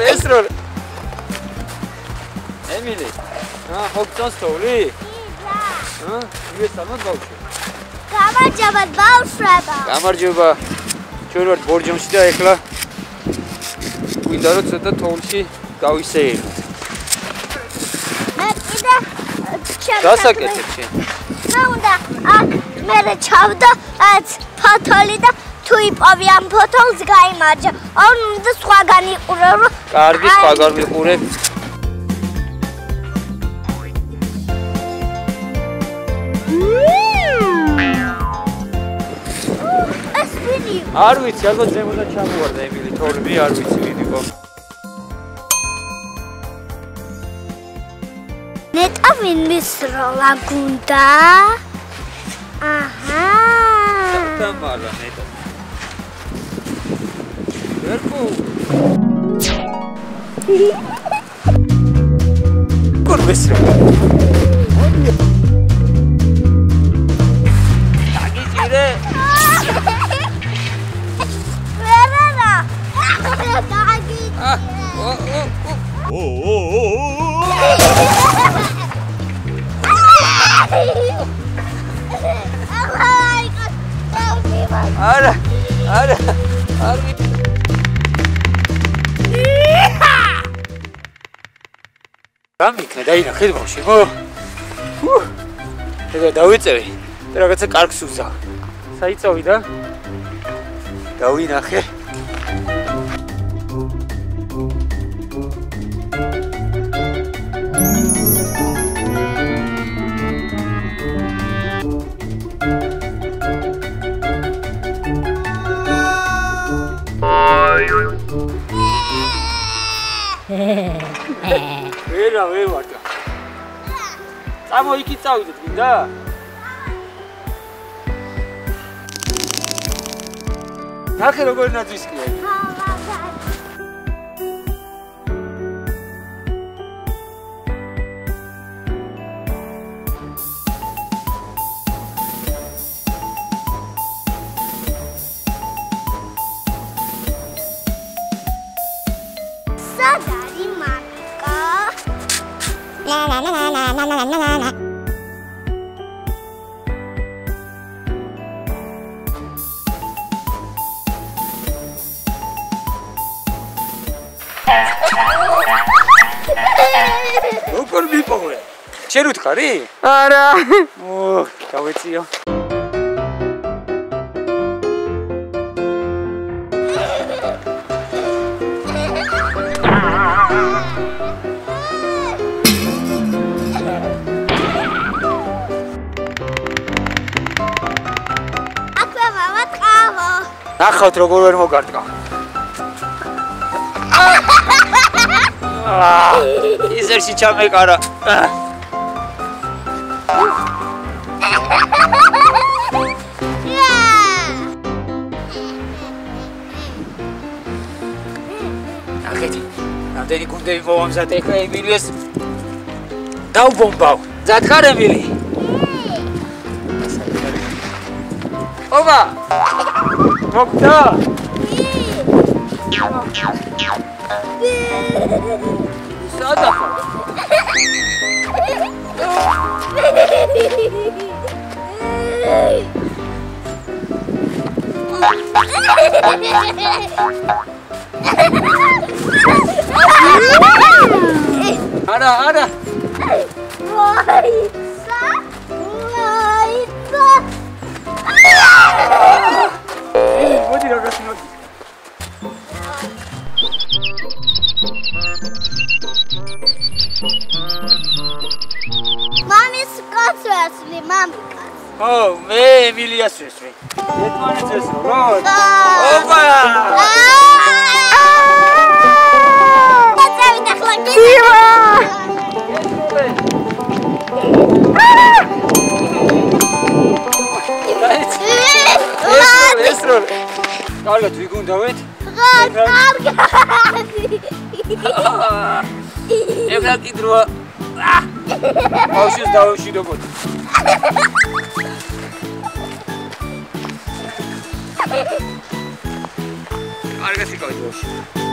ეს რო ემილი ხოქცოს თოვლი მისამოდ ბავშვი გამარჯობა ბავშვებო გამარჯობა ჩვენ ვართ ბორჯომში და ეხლა გვინდა რომ ცოტა თოვლში გავისეიროთ მე კიდე დასაკეთებ შენ რა უნდა აქ მე ჩავდა ფოთოლი და თუ იპოვი ამ ფოთოლს გაიმარჯვა ან უნდა სხვაგან იყურებ კარგი სხვაგან ვიყურებ არ ვიცი, ალბათ ზემოდან ჩამოვარდა ემილი თორები, არ ვიცი ვინ იყო. ნეტა ვინმის როლა გუნდა? აჰა. დამალა ნეტა. ვერკო. კურბესრა. აგიჭირე. არა გამიქნა დაინახეთ ბავშვი ხო ეგა დავიწევი და რაღაცა კარგს უზავ საიწოვი და დავინახე ვერა ვევარდა წამო იქი წავიდეთ გინდა ნახე როგორ ნაძვისკია როგორ მიპოვე? შენ უთხარი? არა. გავეციო. აკა მამა ტყავო. ნახავთ როგორ ვერ მოგარტყა. იზერში ჩამეკარა. ნახეთი, რამდენი გუნდები მოვამზადე ეხლა ემილიას დავბომბავ. მზად ხარ ემილი? ოპა! მოგდა? სადა ხარ? არა. მოდი რაღაც მოდი. მამის კაცვესლი, მამიკაც. ო, მე ემილიას ვესვი. ერთმანეთს ესრო, რა? ოპა! დაწევი და ხლა გივა. ესრო. კარგად ვიგუნდავეთ? კარგად. ეხლა კიდროა. ბავშვის დავუშვიდობოთ. კარგად იკავით ბავშვი.